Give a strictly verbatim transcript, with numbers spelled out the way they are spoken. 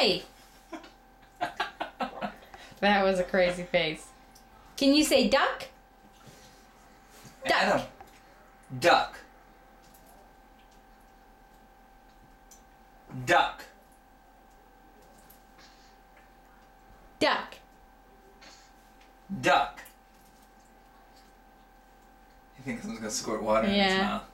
Hi. That was a crazy face. Can you say duck? Duck. Adam. Duck. Duck. Duck. Duck. You think someone's gonna squirt water in his Yeah. mouth?